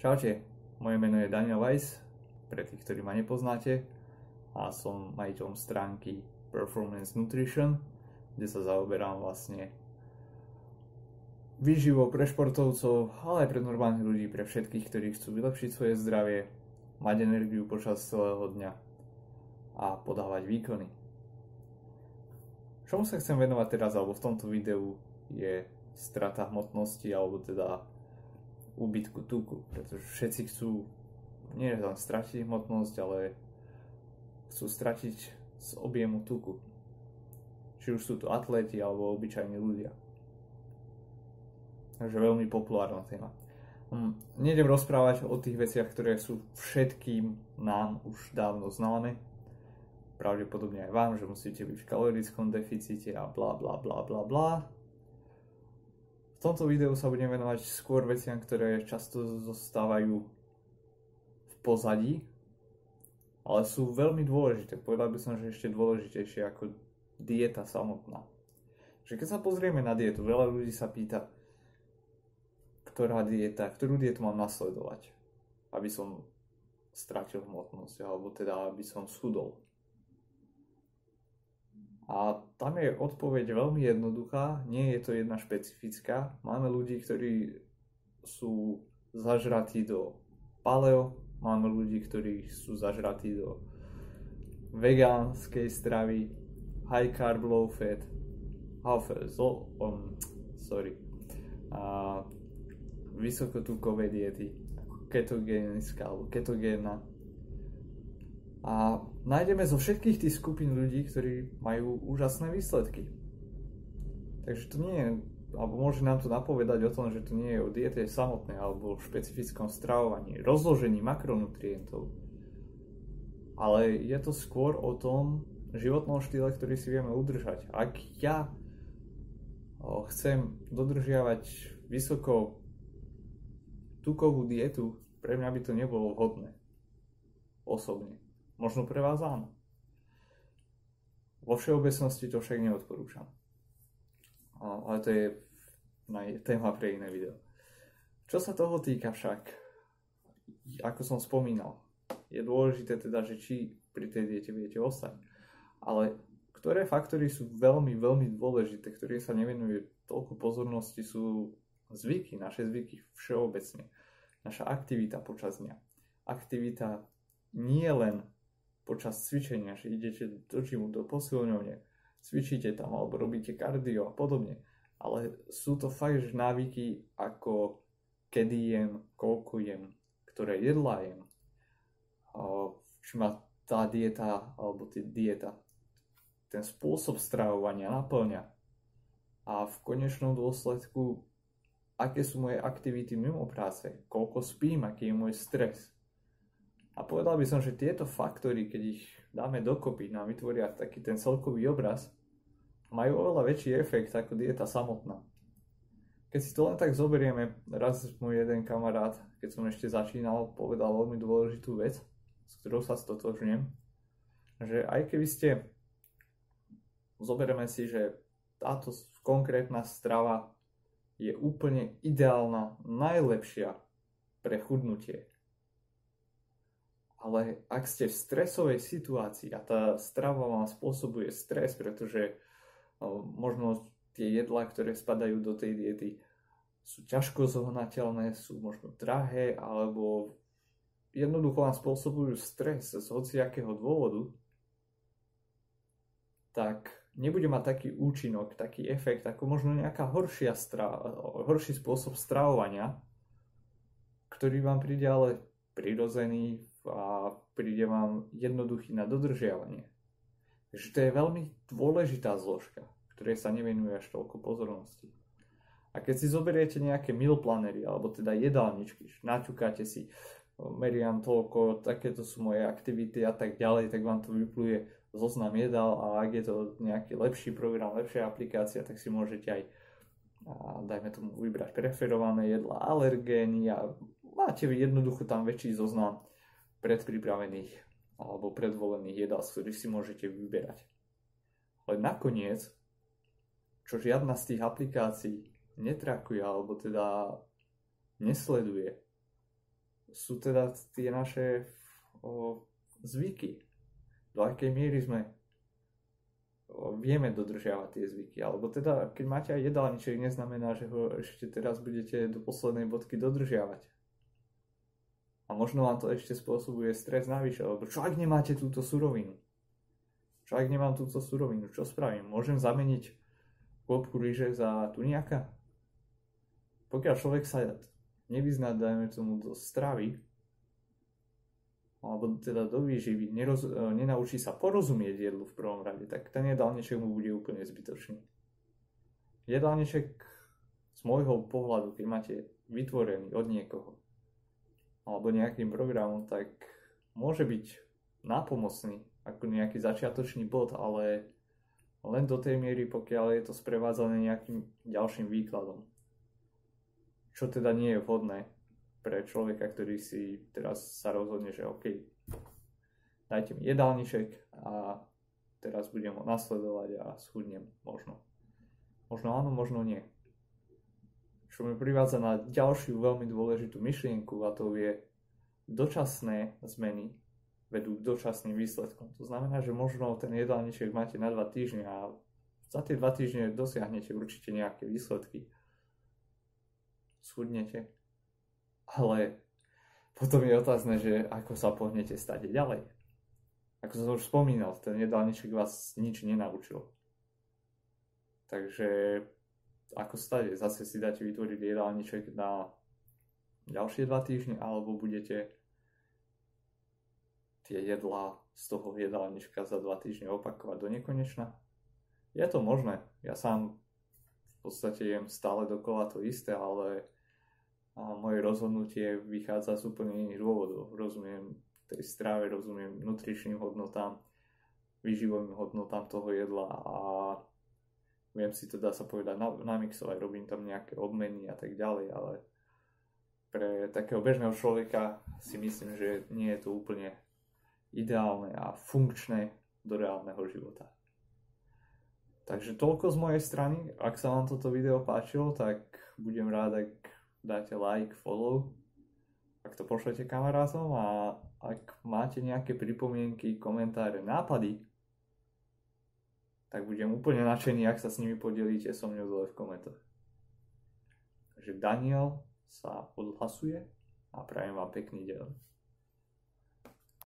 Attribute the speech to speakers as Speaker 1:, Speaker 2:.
Speaker 1: Čaute, moje meno je Daniel Weiss, pre tých, ktorí ma nepoznáte, a som majiteľom stránky Performance Nutrition, kde sa zaoberám vlastne výživou pre športovcov, ale aj pre normálnych ľudí, pre všetkých, ktorí chcú vylepšiť svoje zdravie, mať energiu počas celého dňa a podávať výkony. Čomu sa chcem venovať teraz, alebo v tomto videu, je strata hmotnosti, alebo teda úbytku tuku, pretože všetci chcú nie len stratiť hmotnosť, ale chcú stratiť z objemu tuku. Či už sú to atléti alebo obyčajní ľudia. Takže veľmi populárna téma. Nejdem rozprávať o tých veciach, ktoré sú všetkým nám už dávno známe. Pravdepodobne aj vám, že musíte byť v kalorickom deficite a bla bla bla bla bla. V tomto videu sa budem venovať skôr veciam, ktoré často zostávajú v pozadí, ale sú veľmi dôležité. Povedal by som, že ešte dôležitejšie ako dieta samotná. Že keď sa pozrieme na dietu, veľa ľudí sa pýta, ktorú dietu mám nasledovať, aby som stratil hmotnosť, alebo teda aby som schudol. A tam je odpoveď veľmi jednoduchá, nie je to jedna špecifická. Máme ľudí, ktorí sú zažratí do paleo, máme ľudí, ktorí sú zažratí do vegánskej stravy, high carb, low fat, vysokotukové diety, ketogénická alebo ketogénna. A nájdeme zo všetkých tých skupín ľudí, ktorí majú úžasné výsledky. Takže to nie je, alebo môže nám to napovedať o tom, že to nie je o diete samotnej alebo o špecifickom stravovaní, rozložení makronutrientov. Ale je to skôr o tom životnom štýle, ktorý si vieme udržať. Ak ja chcem dodržiavať vysoko tukovú dietu, pre mňa by to nebolo vhodné. Osobne. Možno pre vás áno. Vo všeobecnosti to však neodporúčam. Ale to je téma pre iné video. Čo sa toho týka však, ako som spomínal, je dôležité teda, že či pri tej diete viete ostať. Ale ktoré faktory sú veľmi, veľmi dôležité, ktorým sa nevenuje toľko pozornosti, sú zvyky, naše zvyky všeobecne. Naša aktivita počas dňa. Aktivita nie len počas cvičenia, že idete do gymu, do posilňovne, cvičíte tam alebo robíte kardio a podobne. Ale sú to fakt, že návyky ako kedy jem, koľko jem, ktoré jedlá jem, či ma tá dieta alebo dieta ten spôsob stravovania naplňa a v konečnom dôsledku aké sú moje aktivity mimo práce, koľko spím, aký je môj stres. A povedal by som, že tieto faktory, keď ich dáme dokopy, nám vytvoria taký ten celkový obraz, majú oveľa väčší efekt ako dieta samotná. Keď si to len tak zoberieme, raz môj jeden kamarát, keď som ešte začínal, povedal veľmi dôležitú vec, s ktorou sa stotožňujem, že aj keby zoberieme si, že táto konkrétna strava je úplne ideálna, najlepšia pre chudnutie. Ale ak ste v stresovej situácii a tá strava vám spôsobuje stres, pretože možno tie jedlá, ktoré spadajú do tej diety, sú ťažko zohnateľné, sú možno drahé, alebo jednoducho vám spôsobujú stres z hociakého dôvodu, tak nebude mať taký účinok, taký efekt, ako možno nejaká horší spôsob stravovania, ktorý vám príde ale prirodzený a príde vám jednoduchý na dodržiavanie. Takže to je veľmi dôležitá zložka, ktorej sa nevenuje až toľko pozornosti. A keď si zoberiete nejaké meal planery, alebo teda jedálničky, naťukáte si, meriam toľko, takéto sú moje aktivity a tak ďalej, tak vám to vypluje zoznam jedál a ak je to nejaký lepší program, lepšia aplikácia, tak si môžete aj, dajme tomu, vybrať preferované jedlá, alergény a máte jednoducho tam väčší zoznam predpripravených alebo predvolených jedál, z ktorých si môžete vyberať. Ale nakoniec, čo žiadna z tých aplikácií netrakuje alebo teda nesleduje, sú teda tie naše zvyky. Do akej miery vieme dodržiavať tie zvyky. Alebo teda, keď máte aj jedálniček, neznamená, že ho ešte teraz budete do poslednej bodky dodržiavať. A možno vám to ešte spôsobuje stres navyše, lebo čo ak nemáte túto surovinu? Čo ak nemám túto surovinu? Čo spravím? Môžem zameniť kôpku ryže za tuniaka? Pokiaľ človek sa nevyzná, dajme tomu, do stravy, alebo teda do výživy, nenaučí sa porozumieť jedlu v prvom rade, tak ten jedálniček mu bude úplne zbytočný. Jedálniček z môjho pohľadu, keď máte vytvorený od niekoho, alebo nejakým programom, tak môže byť nápomocný ako nejaký začiatočný bod, ale len do tej miery, pokiaľ je to sprevádzané nejakým ďalším výkladom. Čo teda nie je vhodné pre človeka, ktorý si teraz sa rozhodne, že OK, dajte mi jedálniček a teraz budem ho nasledovať a schudnem možno. Možno áno, možno nie. Čo mi privádza na ďalšiu veľmi dôležitú myšlienku, a to je dočasné zmeny vedú k dočasným výsledkom. To znamená, že možno ten jedálniček máte na 2 týždne a za tie 2 týždne dosiahnete určite nejaké výsledky. Schudnete. Ale potom je otázne, že ako sa pohnete stade ďalej. Ako som už spomínal, ten jedálniček vás nič nenaučil. Takže ako stade, zase si dáte vytvoriť jedálniček na ďalšie 2 týždne, alebo budete tie jedlá z toho jedálnička za 2 týždne opakovať do nekonečna? Je to možné. Ja sám v podstate jem stále dokola to isté, ale moje rozhodnutie vychádza z úplne iných dôvodov. Rozumiem tej strave, rozumiem nutričným hodnotám, výživovým hodnotám toho jedla a viem si to, dá sa povedať, namixovať, robím tam nejaké obmeny a tak ďalej, ale pre takého bežného človeka si myslím, že nie je to úplne ideálne a funkčné do reálneho života. Takže toľko z mojej strany. Ak sa vám toto video páčilo, tak budem rád, ak dáte like, follow, ak to pošlete kamarátom, a ak máte nejaké pripomienky, komentáre, nápady, tak budem úplne nadšený, ak sa s nimi podelíte so mnou dole v komentoch. Takže Daniel sa odhlasuje a prajem vám pekný deň.